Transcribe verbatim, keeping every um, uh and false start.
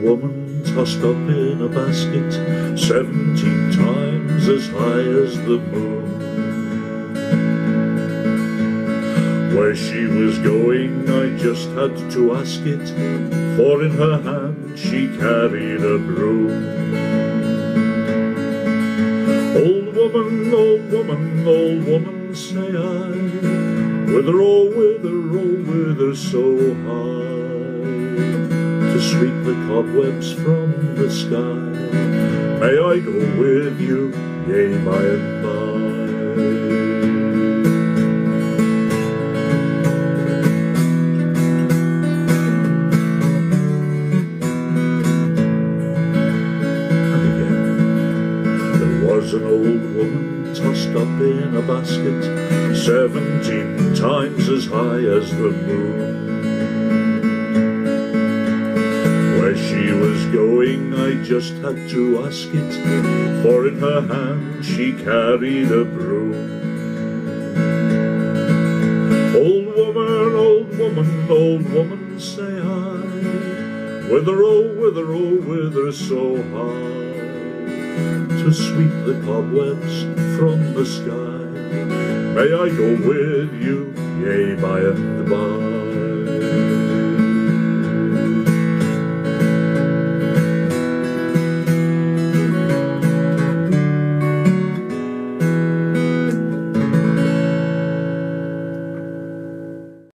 woman tossed up in a basket, seventeen times as high as the moon. Where she was going, I just had to ask it, for in her hand she carried a broom. Old woman, old woman, old woman, say I, whither, oh whither, oh whither so high, to sweep the cobwebs from the sky? May I go with you, yea, by and by? An old woman tossed up in a basket, seventeen times as high as the moon. Where she was going, I just had to ask it, for in her hand she carried a broom. Old woman, old woman, old woman, say I, whither, oh whither, oh whither so high, to sweep the cobwebs from the sky? May I go with you, yea, by and by?